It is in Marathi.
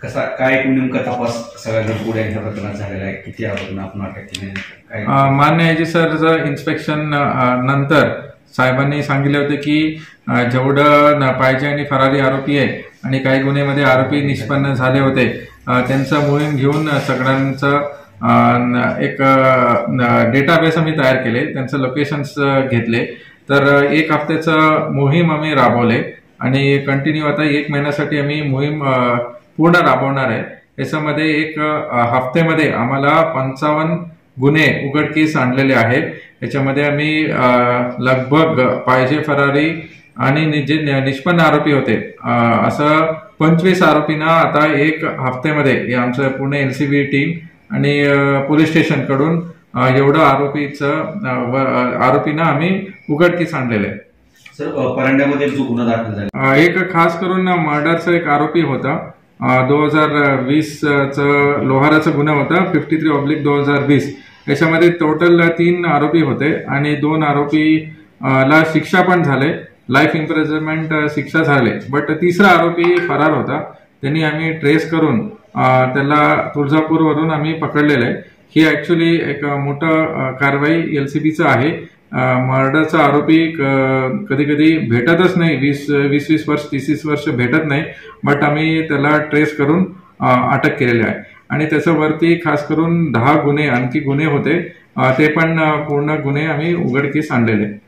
कसा काय नेमका तपास सगळ्या पुढे ह्या प्रकरणात झालेला आहे, किती आरोपींना आपण अटक केली काय? मान्य आयजी सरचं इन्स्पेक्शन नंतर साहेबांनी सांगितले होते की जेवढं पाहिजे आणि फरारी आरोपी आहे आणि काही गुन्ह्यामध्ये आरोपी निष्पन्न झाले होते त्यांचं मोहीम घेऊन सगळ्यांचं एक डेटाबेस आम्ही तयार केले, त्यांचं लोकेशन्स घेतले. तर 1 हफ्त्याचं मोहीम आम्ही राबवले आणि कंटिन्यू आता 1 महिन्यासाठी आम्ही मोहीम पूर्ण राबवणार आहे. याच्यामध्ये 1 हफ्त्यामध्ये आम्हाला 55 गुन्हे उघडकीस आणलेले आहेत. याच्यामध्ये आम्ही लगभग पाहिजे फरारी आणि जे निष्पन्न आरोपी होते असं 25 आरोपींना आता 1 हफ्त्यामध्ये आमचं पूर्ण एलसीबी टीम आणि पोलीस स्टेशन कडून एवढं आरोपींना आम्ही उघडकीस आणलेलं आहे. सर, परांड्यामध्ये जो गुन्हा दाखल झाला एक खास करून मर्डरचा एक आरोपी होता. 2020 लोहाराचा गुन्हा होता 53/2020. याच्यामध्ये टोटल 3 आरोपी होते आणि 2 आरोपीला शिक्षा पण झाले, लाईफ इम्प्रिझनमेंट शिक्षा झाले. बट 3रा आरोपी फरार होता. त्यांनी आम्ही ट्रेस करून त्याला तुळजापूरवरून आम्ही पकडलेलं आहे. ही ऍक्च्युली एक मोठं कारवाई एलसीबीचं आहे. मर्डरचा आरोपी कधी कधी भेटतच नाही, 20 वर्ष 30 वर्ष भेटत नाही. बट आम्ही त्याला ट्रेस करून अटक केलेली आहे आणि त्याच्यावरती खास करून 10 गुन्हे आणखी गुन्हे होते, ते पण पूर्ण गुन्हे आम्ही उघडकीस आणलेले.